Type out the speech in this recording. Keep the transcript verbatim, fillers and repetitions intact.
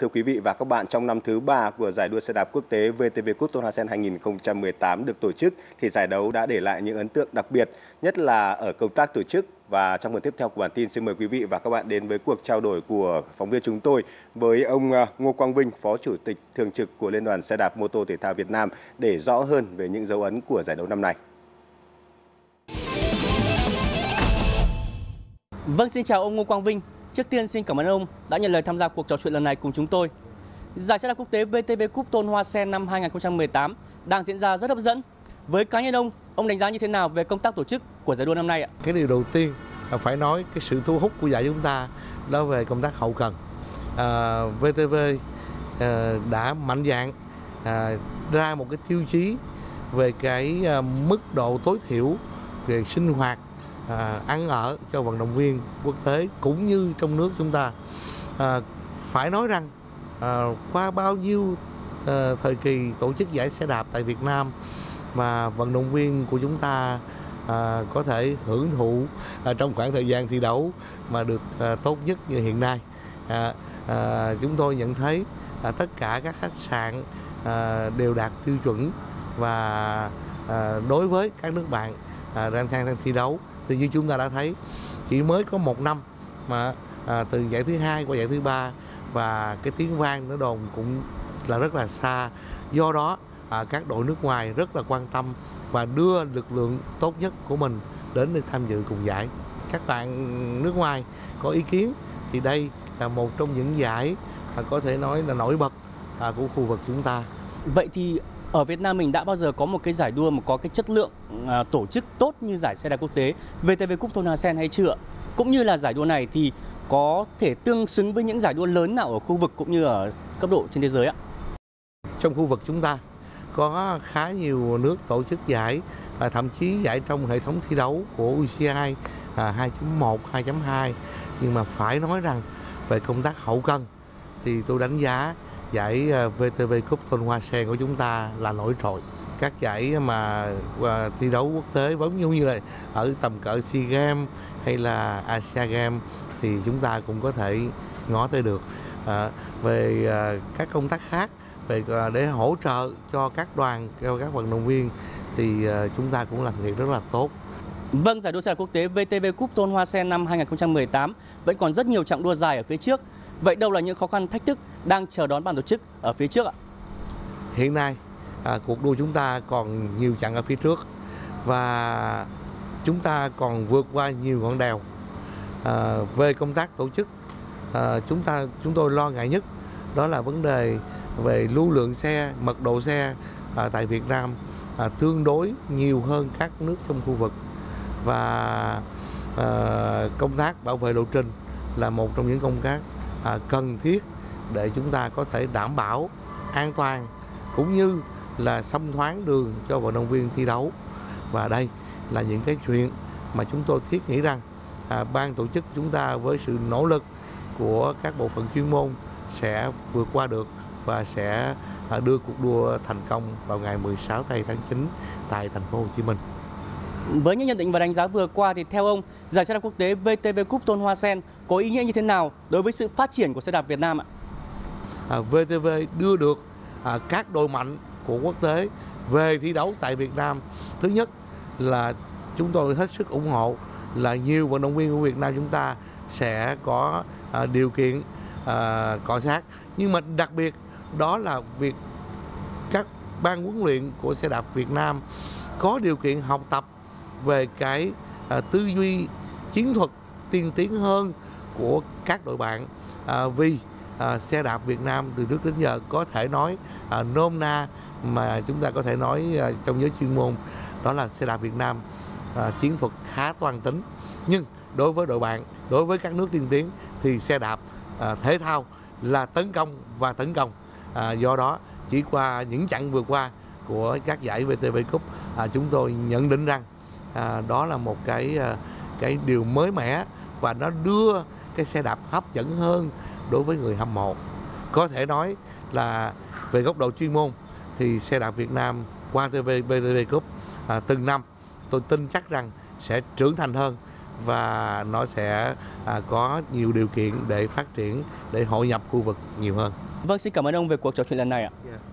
thưa quý vị và các bạn, trong năm thứ ba của giải đua xe đạp quốc tế vê tê vê Cup Tôn Hoa Sen hai nghìn không trăm mười tám được tổ chức, thì giải đấu đã để lại những ấn tượng đặc biệt, nhất là ở công tác tổ chức. Và trong phần tiếp theo của bản tin, xin mời quý vị và các bạn đến với cuộc trao đổi của phóng viên chúng tôi với ông Ngô Quang Vinh, Phó Chủ tịch Thường trực của Liên đoàn Xe đạp Mô tô Thể thao Việt Nam để rõ hơn về những dấu ấn của giải đấu năm nay. Vâng, xin chào ông Ngô Quang Vinh. Trước tiên xin cảm ơn ông đã nhận lời tham gia cuộc trò chuyện lần này cùng chúng tôi. Giải xe đạp quốc tế vê tê vê Cup Tôn Hoa Sen năm hai nghìn không trăm mười tám đang diễn ra rất hấp dẫn. Với cá nhân ông, ông đánh giá như thế nào về công tác tổ chức của giải đua năm nay ạ? Cái điều đầu tiên là phải nói cái sự thu hút của giải chúng ta đó về công tác hậu cần. À, vê tê vê à, đã mạnh dạn à, ra một cái tiêu chí về cái à, mức độ tối thiểu về sinh hoạt, à, ăn ở cho vận động viên quốc tế cũng như trong nước chúng ta. À, phải nói rằng à, qua bao nhiêu à, thời kỳ tổ chức giải xe đạp tại Việt Nam mà vận động viên của chúng ta à, có thể hưởng thụ à, trong khoảng thời gian thi đấu mà được à, tốt nhất như hiện nay. À, à, chúng tôi nhận thấy à, tất cả các khách sạn à, đều đạt tiêu chuẩn, và à, đối với các nước bạn à, đang sang thi đấu thì như chúng ta đã thấy, chỉ mới có một năm mà à, từ giải thứ hai qua giải thứ ba, và cái tiếng vang nó đồn cũng là rất là xa. Do đó à, các đội nước ngoài rất là quan tâm và đưa lực lượng tốt nhất của mình đến để tham dự cùng giải. Các bạn nước ngoài có ý kiến thì đây là một trong những giải à, có thể nói là nổi bật à, của khu vực chúng ta. Vậy thì ở Việt Nam mình đã bao giờ có một cái giải đua mà có cái chất lượng à, tổ chức tốt như giải xe đạp quốc tế vê tê vê Cup Tôn Hoa Sen hay chưa? Cũng như là giải đua này thì có thể tương xứng với những giải đua lớn nào ở khu vực cũng như ở cấp độ trên thế giới ạ? Trong khu vực chúng ta có khá nhiều nước tổ chức giải, và thậm chí giải trong hệ thống thi đấu của u xê i à, hai chấm một, hai chấm hai. Nhưng mà phải nói rằng về công tác hậu cần thì tôi đánh giá giải vê tê vê Cup Tôn Hoa Sen của chúng ta là nổi trội. Các giải mà à, thi đấu quốc tế giống như, như là ở tầm cỡ SEA Games hay là Asia Games thì chúng ta cũng có thể ngó tới được. À, về à, các công tác khác về à, để hỗ trợ cho các đoàn, cho các vận động viên thì à, chúng ta cũng làm việc rất là tốt. Vâng, giải đua xe đạp quốc tế vê tê vê Cup Tôn Hoa Sen năm hai nghìn không trăm mười tám vẫn còn rất nhiều chặng đua dài ở phía trước. Vậy đâu là những khó khăn, thách thức đang chờ đón ban tổ chức ở phía trước ạ? Hiện nay à, cuộc đua chúng ta còn nhiều chặng ở phía trước, và chúng ta còn vượt qua nhiều ngọn đèo. À, về công tác tổ chức, à, chúng ta chúng tôi lo ngại nhất đó là vấn đề về lưu lượng xe, mật độ xe à, tại Việt Nam à, tương đối nhiều hơn các nước trong khu vực, và à, công tác bảo vệ lộ trình là một trong những công tác à, cần thiết để chúng ta có thể đảm bảo an toàn cũng như là thông thoáng đường cho vận động viên thi đấu. Và đây là những cái chuyện mà chúng tôi thiết nghĩ rằng à, ban tổ chức chúng ta với sự nỗ lực của các bộ phận chuyên môn sẽ vượt qua được và sẽ à, đưa cuộc đua thành công vào ngày mười sáu tây tháng chín tại thành phố Hồ Chí Minh. Với những nhận định và đánh giá vừa qua thì theo ông, giải xe đạp quốc tế vê tê vê Cup Tôn Hoa Sen có ý nghĩa như thế nào đối với sự phát triển của xe đạp Việt Nam ạ? À, vê tê vê đưa được à, các đội mạnh của quốc tế về thi đấu tại Việt Nam. Thứ nhất là chúng tôi hết sức ủng hộ là nhiều vận động viên của Việt Nam chúng ta sẽ có à, điều kiện à, cọ sát. Nhưng mà đặc biệt đó là việc các ban huấn luyện của xe đạp Việt Nam có điều kiện học tập về cái à, tư duy chiến thuật tiên tiến hơn của các đội bạn. À, vì à, xe đạp Việt Nam từ trước đến giờ có thể nói à, nôm na mà chúng ta có thể nói à, trong giới chuyên môn đó là xe đạp Việt Nam à, chiến thuật khá toan tính. Nhưng đối với đội bạn, đối với các nước tiên tiến thì xe đạp à, thể thao là tấn công và tấn công. À, do đó chỉ qua những chặng vừa qua của các giải vê tê vê Cup, à, chúng tôi nhận định rằng à, đó là một cái à, cái điều mới mẻ, và nó đưa cái xe đạp hấp dẫn hơn đối với người hâm mộ. Có thể nói là về góc độ chuyên môn thì xe đạp Việt Nam qua vê tê vê Cup à, từng năm tôi tin chắc rằng sẽ trưởng thành hơn, và nó sẽ à, có nhiều điều kiện để phát triển, để hội nhập khu vực nhiều hơn. Vâng, xin cảm ơn ông về cuộc trò chuyện lần này ạ. Yeah.